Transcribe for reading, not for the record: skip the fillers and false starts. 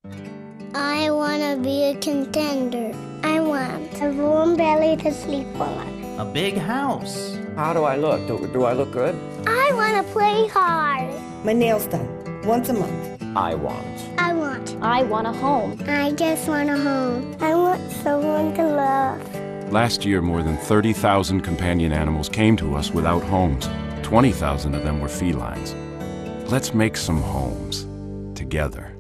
I want to be a contender. I want a warm belly to sleep on. A big house. How do I look? Do I look good? I want to play hard. My nails done, once a month. I want. I want a home. I just want a home. I want someone to love. Last year, more than 30,000 companion animals came to us without homes. 20,000 of them were felines. Let's make some homes together.